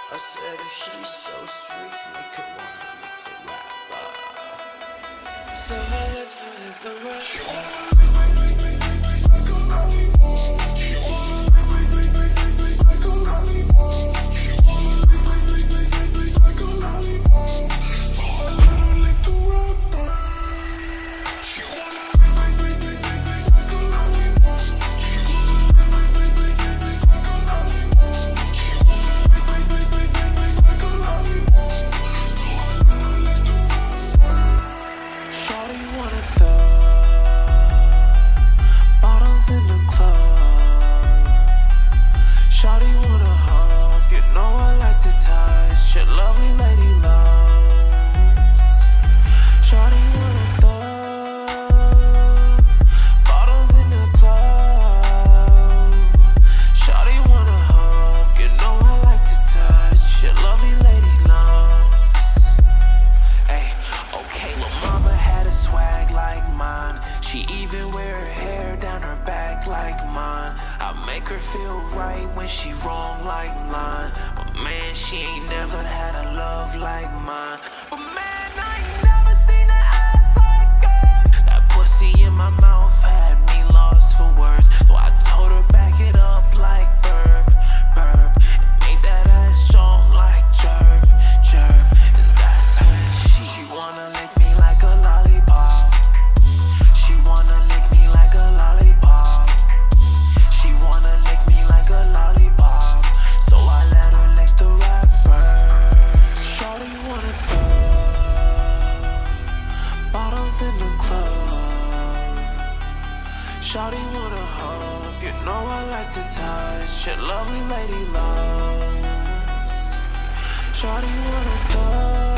I said he's so sweet, make her wanna lick the rapper. So I let her lick the rapper. She even wear her hair down her back like mine. I make her feel right when she wrong like mine. But man, she ain't never had a love like mine. But man, I ain't never seen her ass like hers. That pussy in my mouth had me lost for words. So I told her back it up like burp, burp. And make that ass strong like chirp, chirp. And that's when she wanna lick me like a lollipop. She wanna lick me like a lollipop. She wanna lick me like a lollipop. So I let her lick the rapper. Shawty wanna throw bottles in the club. Shawty wanna hug, you know I like to touch your lovely lady loves. Shawty wanna throw